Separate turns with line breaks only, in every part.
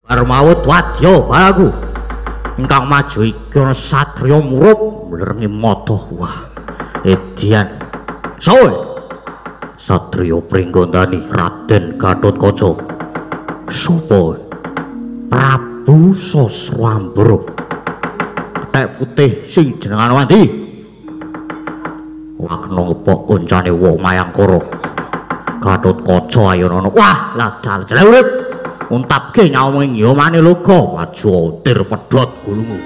Armawut wadya balaku ingkang maju iki ana satriya murup mlerengi mata wah edian sawe satriya pringgondani Raden Gatotkaca sapa Prabu Saswambara kethek putih sing jenengan wandi wakna ngepok koncane wong Mayangkara Gatotkaca ayana wah ladal jare urip untapke nyawa ing yomane loga maju ontir pedhot gulungu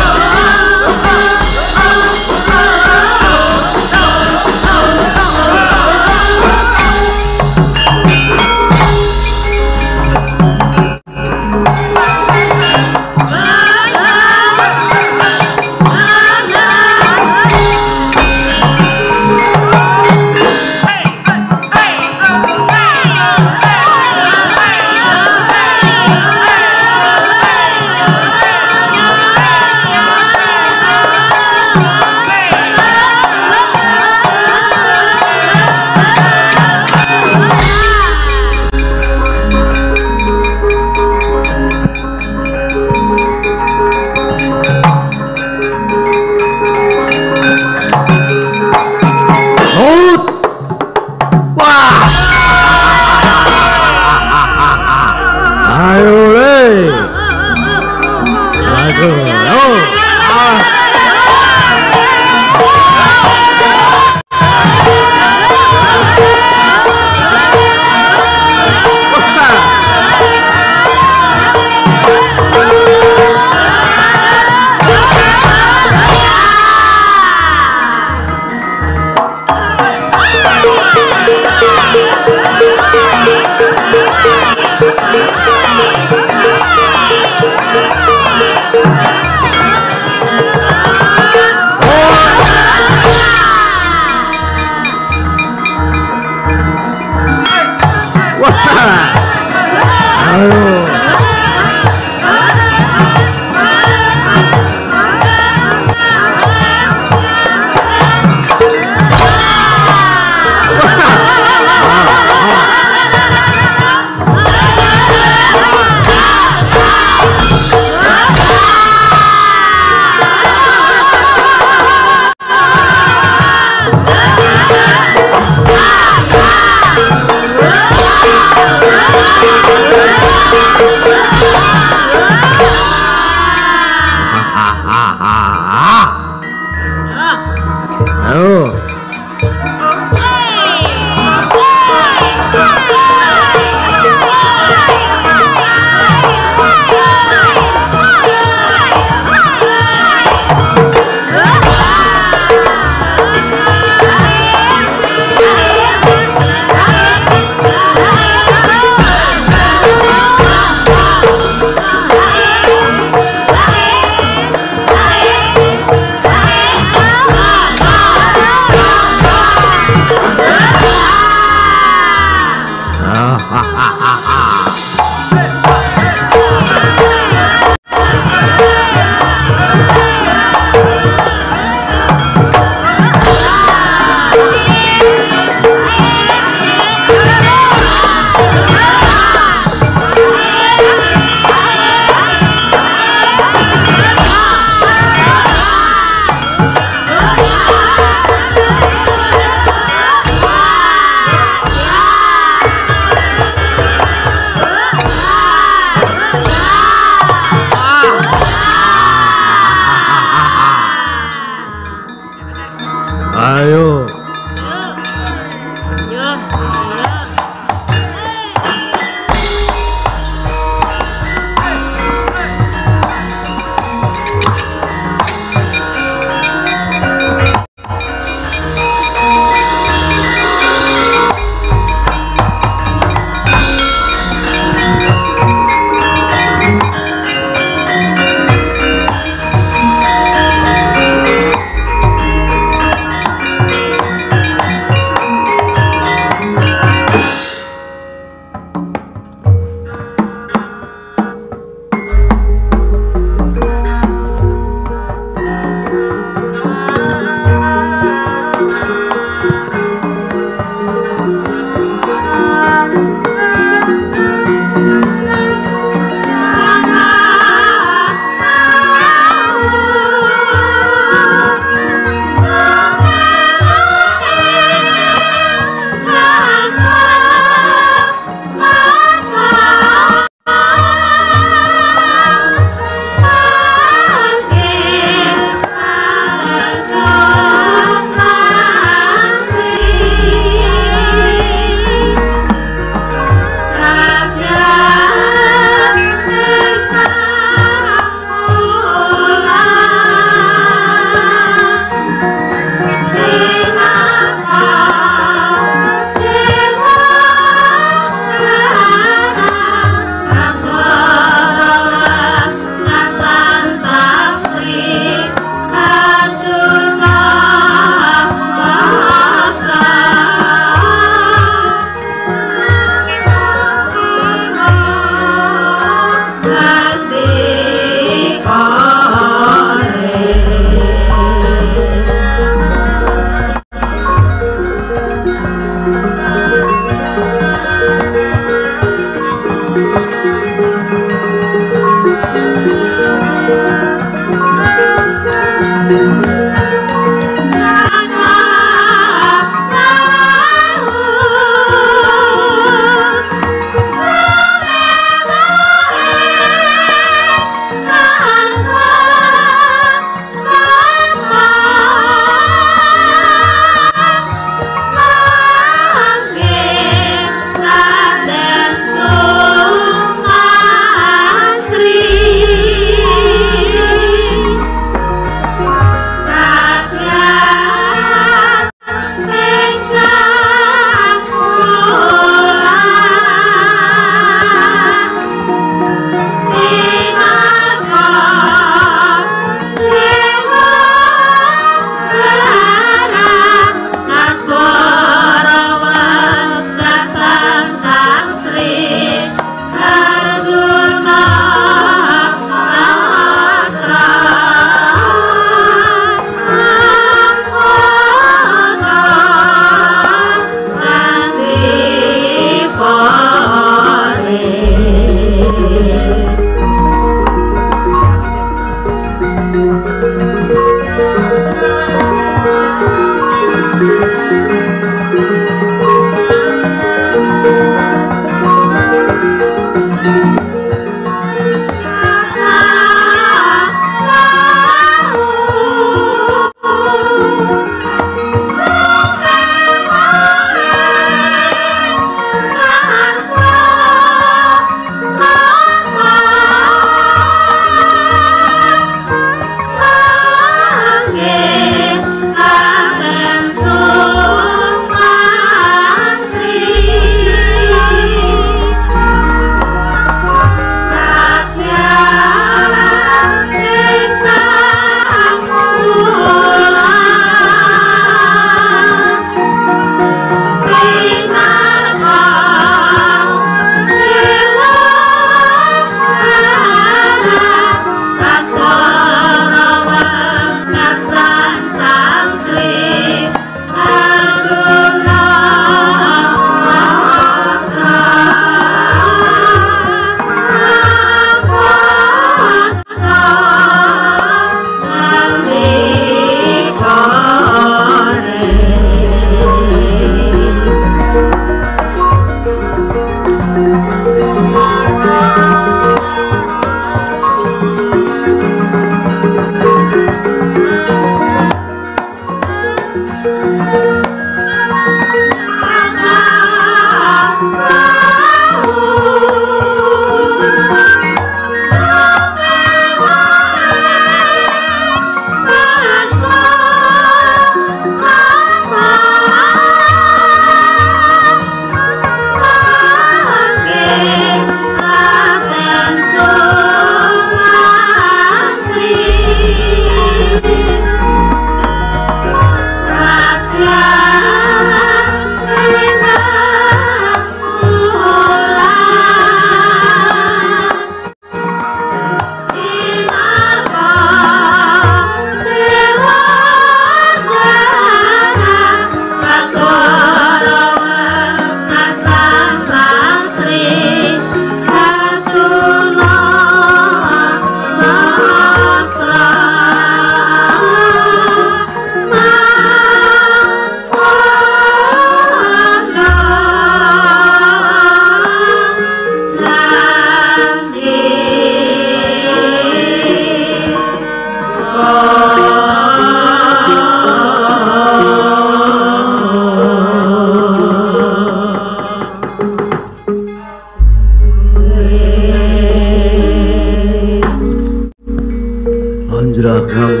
Panjenengan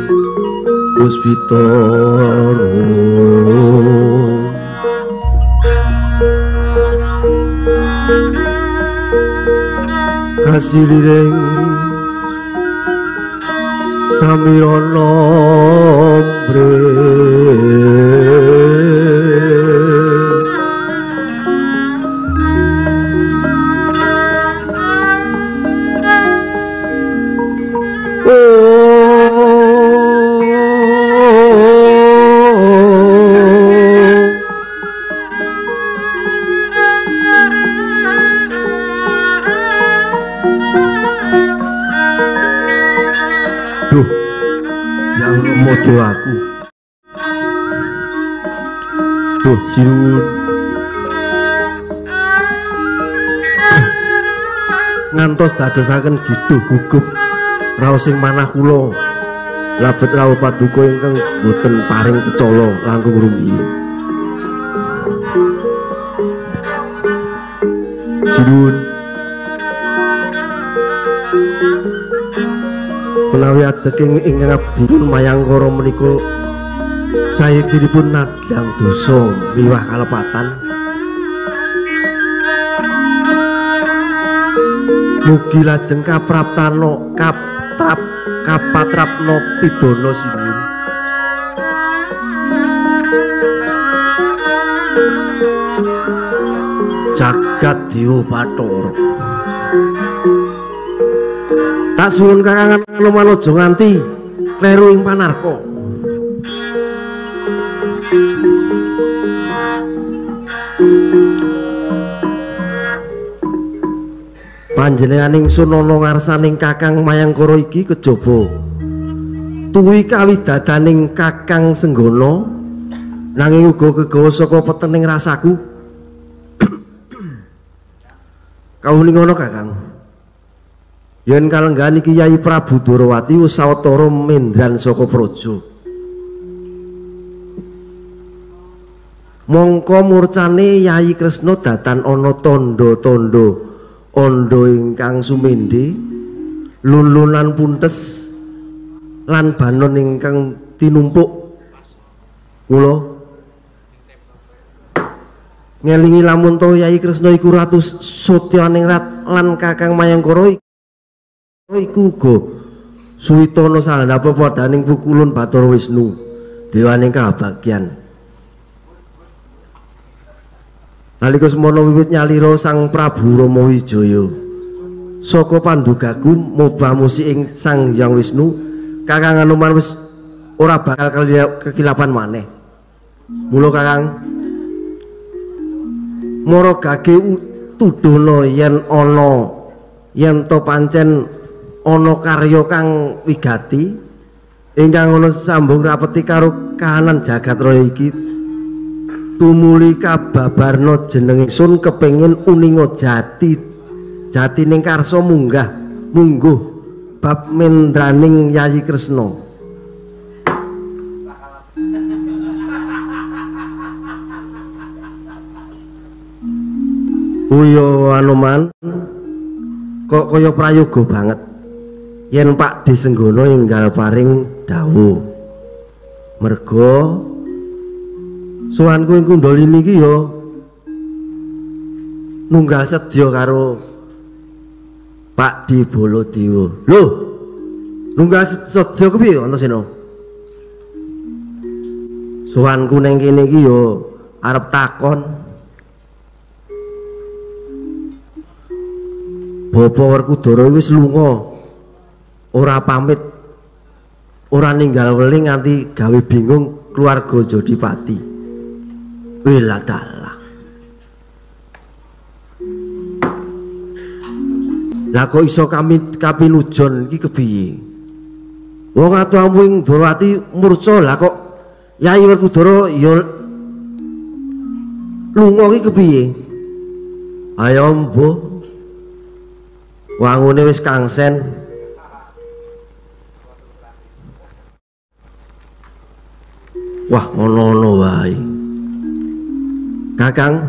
Puspitara kasiliring samirana mre mojo aku duh sinuwun ngantos dadosaken gidhuh gugup raos sing manah kula labet rawuh paduka ingkang boten paring cecala langkung rumiyin sinuwun menawi adeking ingkang abdi pun mayangkara menika sayektinipun nadang dosa miwah kalepatan mugi lajeng kapraptana kapatrapna pidana sinuwun jagat dewa Bathara tak suwun Kakang Anoman aja nganti kleru ing panarka panjenengan ingsun ana ngarsaning Kakang Mayangkara iki kejaba tuwi kawidadaning Kakang Senggana nanging uga kegawa saka petening rasaku kawuning ana Kakang yen kalenggan iki Yai Prabu Dwarawati sawetara mendran saka praja mongko murcane Yai Kresna datan ana tandha-tandha anda ingkang sumendhe lulunan puntes lan banon ingkang tinumpuk kula ngelingi lamun to Yai Kresna iku Ratu Satyaningrat lan Kakang Mayangkara iku uga Suwitana sahandhap padhaning pukulun Bathara Wisnu dewaning kabagyan nalika semana wiwit nyalira Sang Prabu Rama Wijaya saka pandugaku mobah musik ing Sang Hyang Wisnu Kakang Anoman wis ora bakal kekilapan maneh mula Kakang maragake tudono yen to pancen ana karya kang wigati ingkang ana sambung rapeti karo kahanan jagat raya iki tumuli kababarna jeneng ingsun kepengin uninga jati ning karsa mungguh bab mendraning Yayi Kresna Uyo Anoman kok kaya prayoga banget yen Pak D Senggana enggal paring dawuh merga sowanku ing Kundalini iki ya nunggal sedya karo Pak D Baladewa lho nunggal sedya kepiye Antasena sowanku ning kene iki ya arep takon Bapak Werkudara wis lunga ora pamit ora ninggal weling nganti gawe bingung keluarga Jodipati wiladala lah kok iso kapinujon iki kepiye wong atuhamu ing Dwarawati murca lah kok Yai Werkudara ya lunga iki kepiye ayo mbuh wangune wis kangsen wah ngono wae Kakang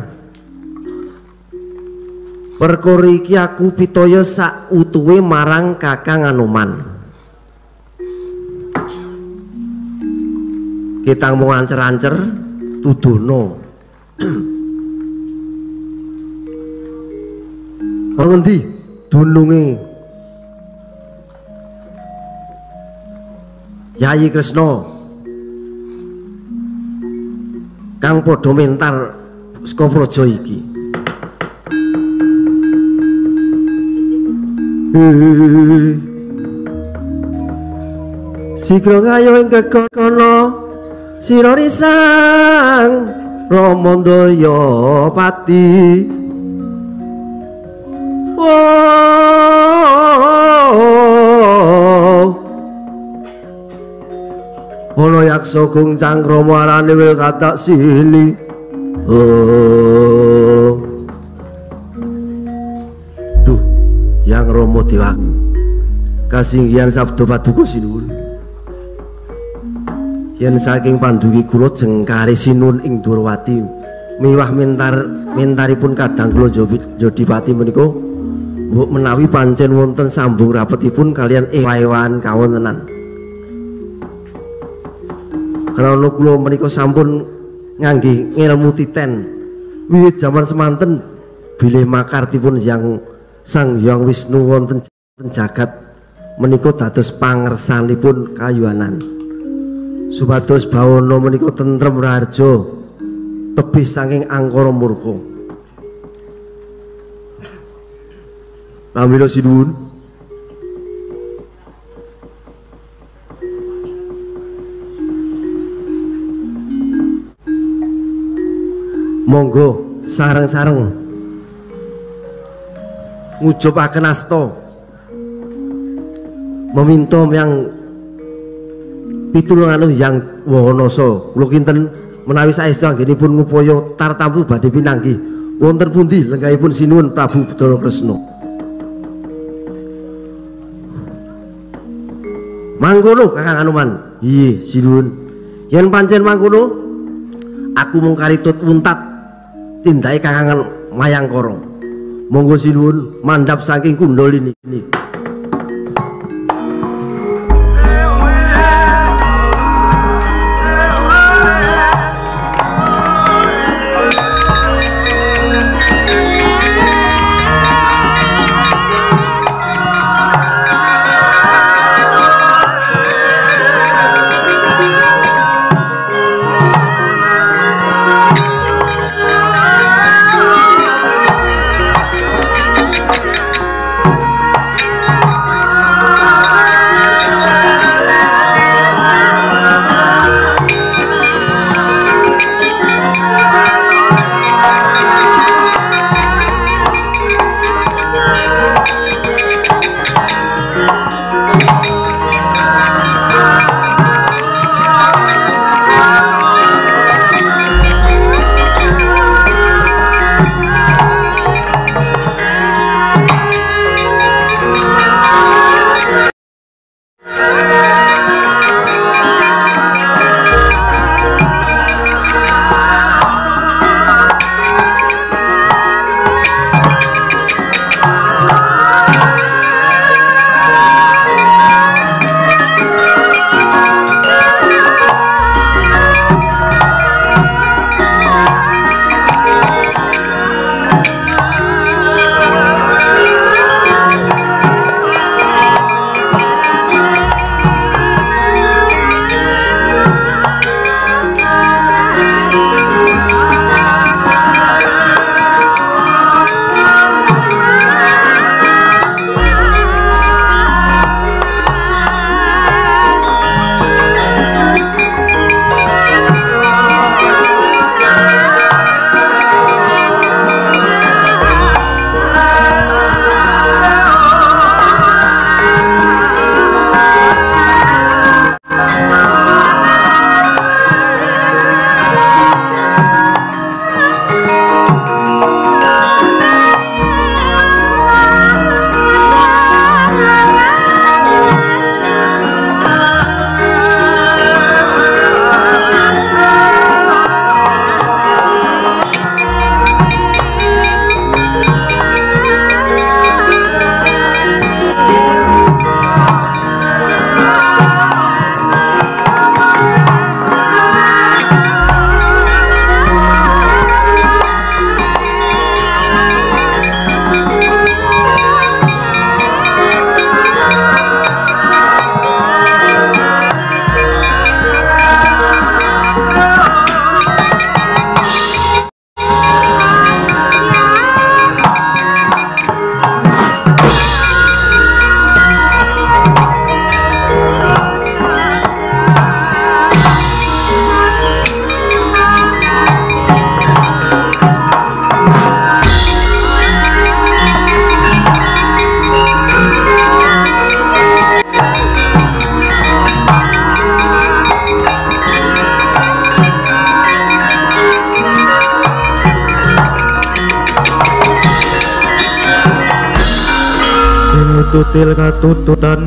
perkara iki aku pitaya sak utuhe marang Kakang Anoman Kita mau ancer-ancer tudono. Ana ngendi dununge Yayi Kresna kang padha mentar saka praja iki. Sigra ngayo ing kekono sira risang Rama Dayapati. Ana yaksa gung cangkrama arane wil katak sili. Duh, yang Rama Dewaku kasinggihan sabda paduka sinuwun. Yen saking pandugi kula jengkari sinuwun ing Durawati miwah mentaripun kadang kula Jodipati menika mbok menawi pancen wonten sambung rapetipun kalian ewahan kawontenan. Karena kula menika sampun ngangge ngelmu titen wiwit jaman semanten bilih makartipun yang Sang Hyang Wisnu wonten jagat menika dados pangersanipun kayuanan. Supados bawana menika tentrem raharja tebih saking angkara murka. Pamila sinuwun. Monggo sareng-sareng ngujupaken asta meminta yang pitulungan yang Wanasa kula kinten menawi saestu anggenipun ngupaya tartampu badhe pinanggih wonten pundi lenggahipun sinuwun Prabu Bathara Kresna. Mangkono Kakang Anoman. Iye sinuwun. Yen pancen mangkono aku mung karitut untat tindake Kakang Mayangkara. Monggo sinuwun mandhap saking Kundalini.
tutil katututan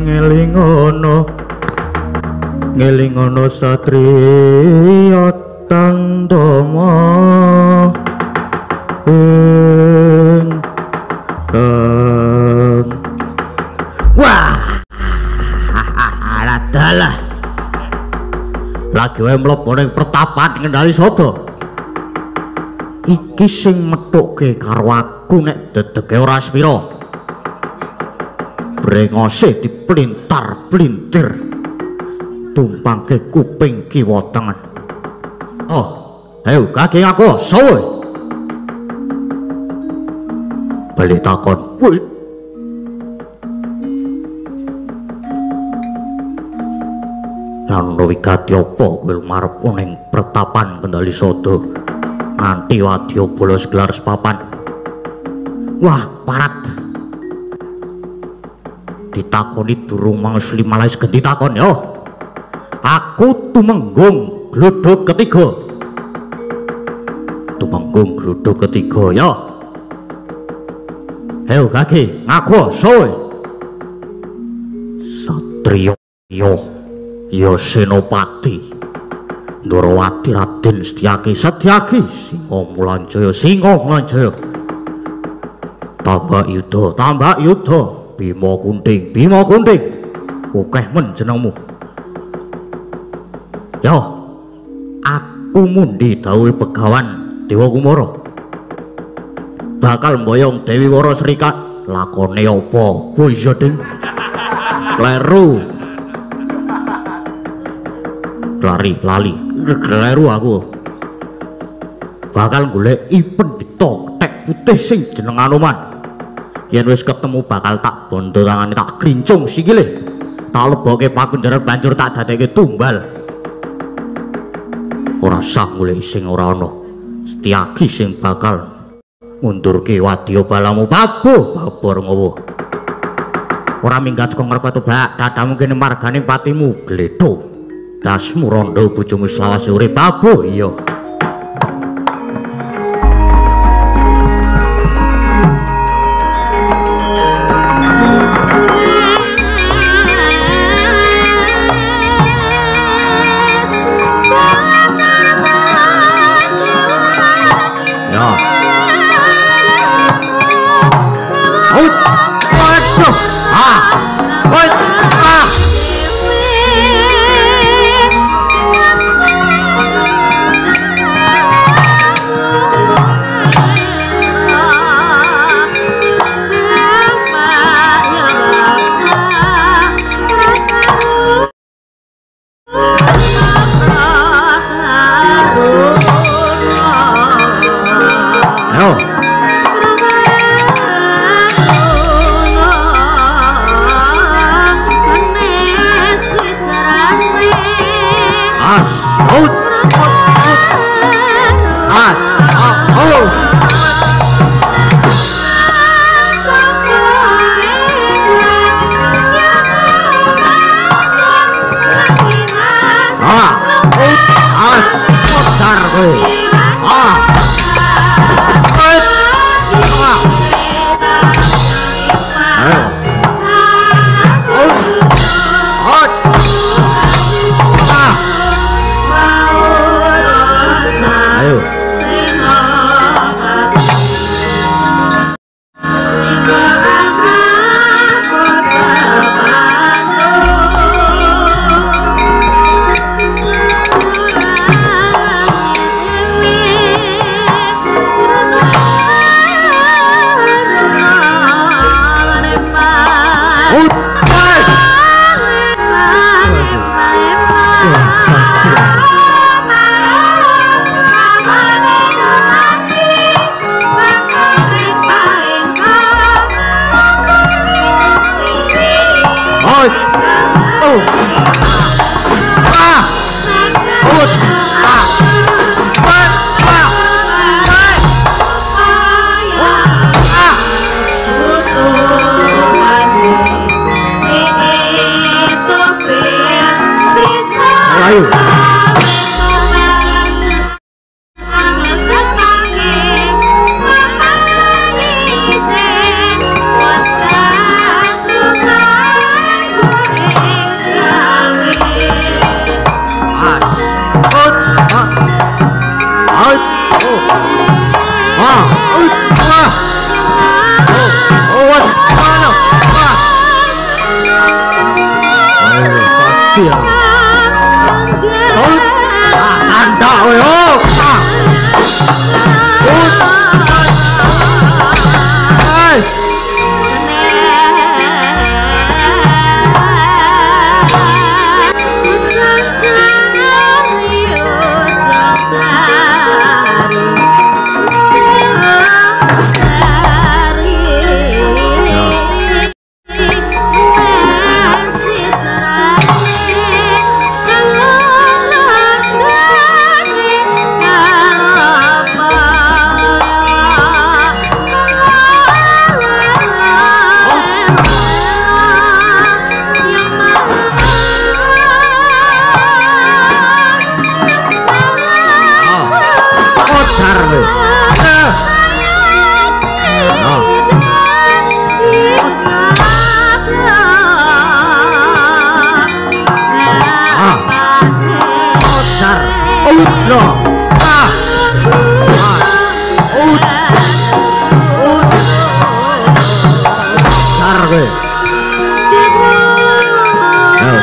ngelingono satriya tandama wah adalah lagi wae mlebu ning pertapan Kendali Sada iki sing methuke karo aku nek dedege ora spira brengose diplintar-plintir tumpangke kuping kiwa tengen oh ayo kaki aku sowe bali takon woi lan wigati apa kowe marep ning pertapan Kendali Sada nganti wadya bolos gelar sepapan wah parat ditakoni durung mangsul malas ganti takon yo aku tumenggung gluduk ketiga yo ayo kaki ngaku soe satriya yo Senopati Ndorowati Raden Setyaki Singa Mulanjaya tambah yuda Bima Kunting akeh men jenengmu yo aku mundi dawuhe Begawan Dewa Kumara bakal mboyong Dewi Wara Serikat lakone apa oh iya ding kleru aku bakal golek Pendhita Tek Putih sing jeneng Anoman yen wis ketemu bakal tak bondo tangane tak krincung sikile tak leboke pakunjaran banjur tak dadekke tumbal ora sah golek sing ora ana Setyaki sing bakal ngundurke wadya balamu babor ngowo ora minggat saka ngarep bak dadamu kene margane patimu gledho dasmu rondo bojomu selawase urip babu iya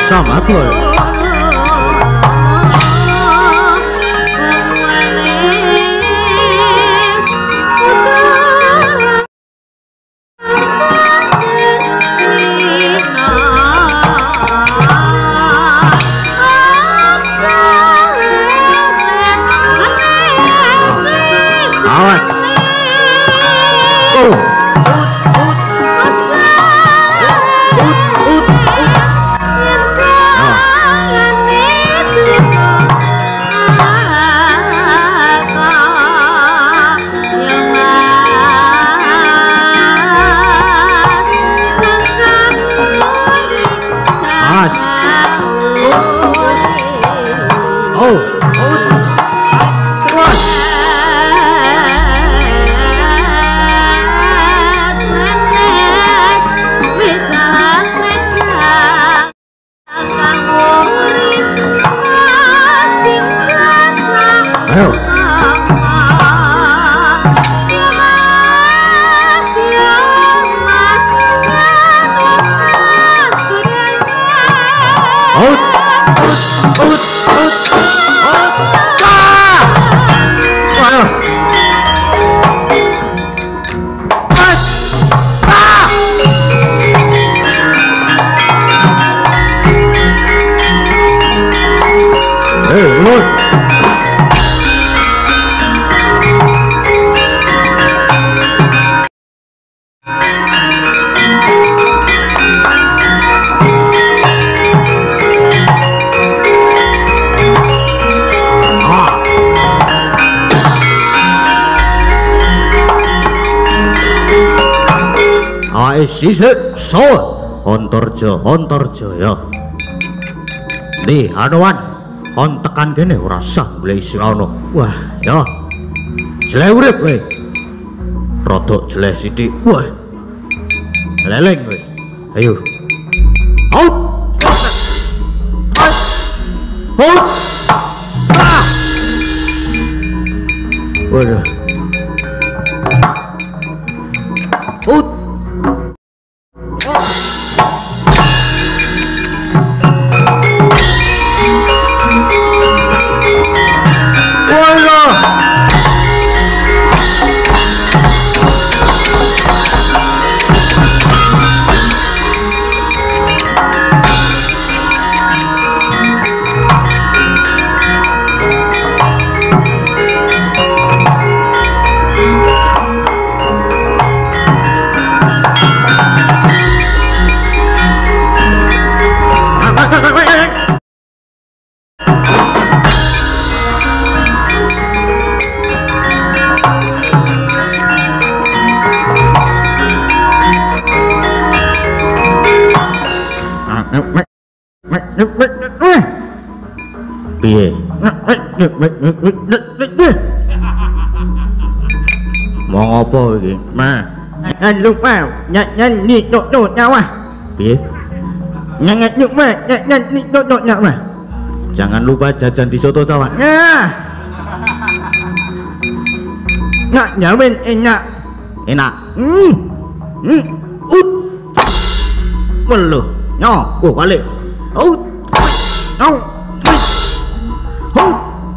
samatul. Awas. Oh. Sisik sawa Antarja ya. Di anuan on tekan kene ora sah golek sing ana. Wah, ya. Jelek urip kowe. Rodok jelek sithik. Wah. Leleng kowe. Ayo. Out. Out. Ah. Waduh. Out. Piye? Mau apa iki?
Lupa nyanyi dok nyawa.
Piye?
Nyanyi lupa nyanyi dok nyawa.
Jangan lupa jajan di soto cawan.
Nah. Nak nyawen enak.
Enak.
Waduh.
Nyo, balik.
Out. Out. Out.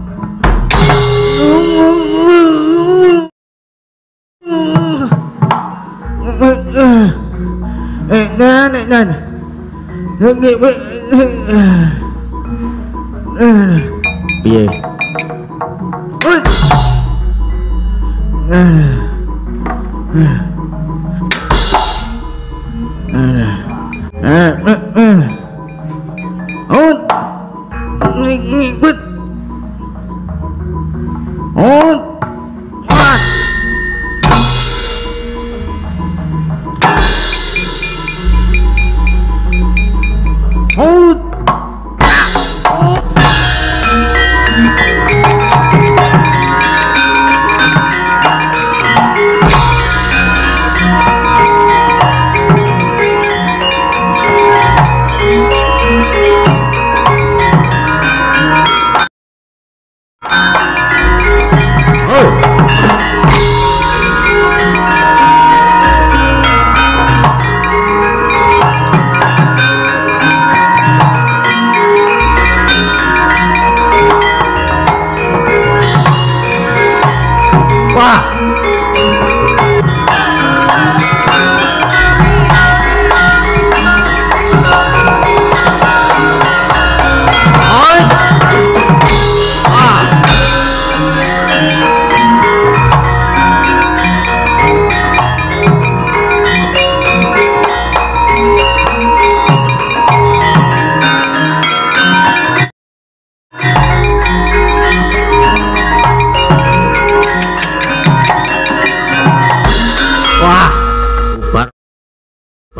Nan.
Piye?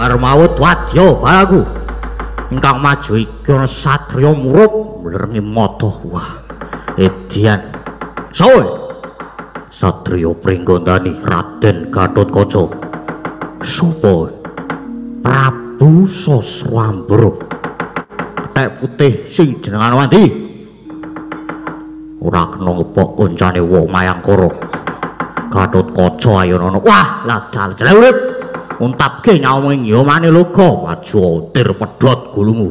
Armawut wadya balaku ingkang maju iki ana satriya murup mlerengi mata. Wah edian soe satriya pringgondani Raden Gatotkaca. Sapa? Prabu Saswambara. Kethek putih sing jenengan wandi ora kena ngepok koncane wong Mayangkara. Gatotkaca ayo ana. Wah ladal jare urip untapke nyawing yomane loga waju tir pedhot gulungu.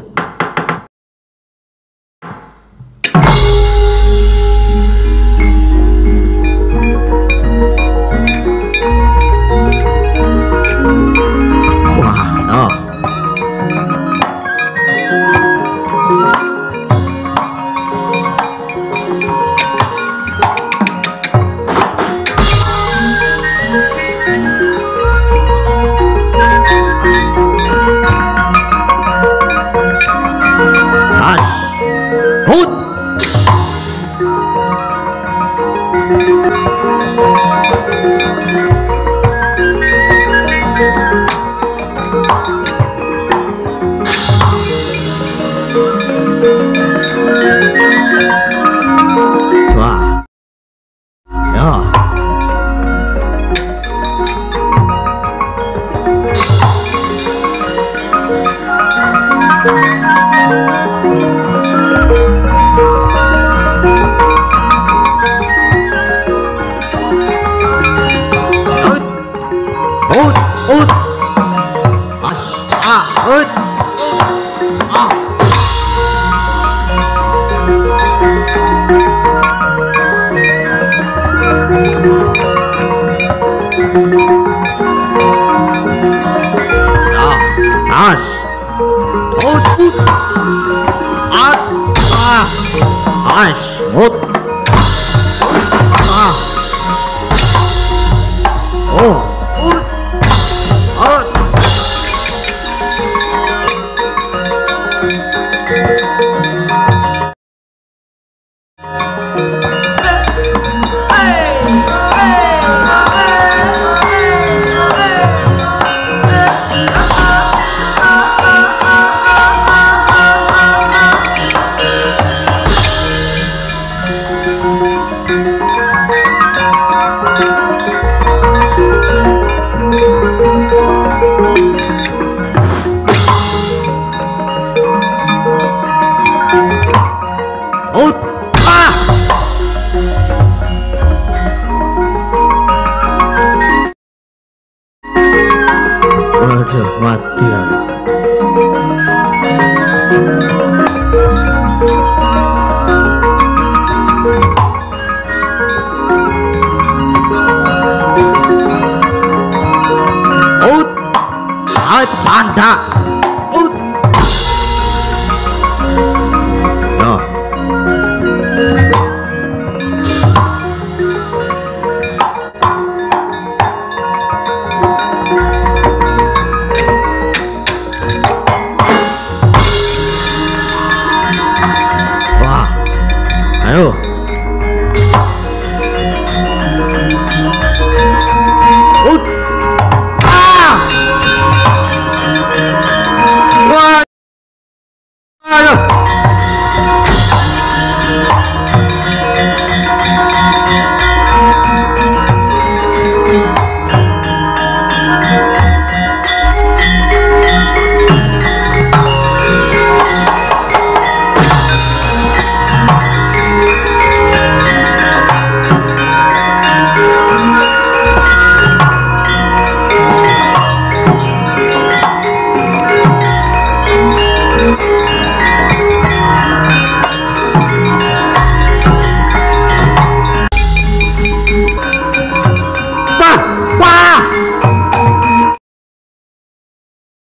Aduh, mati aku.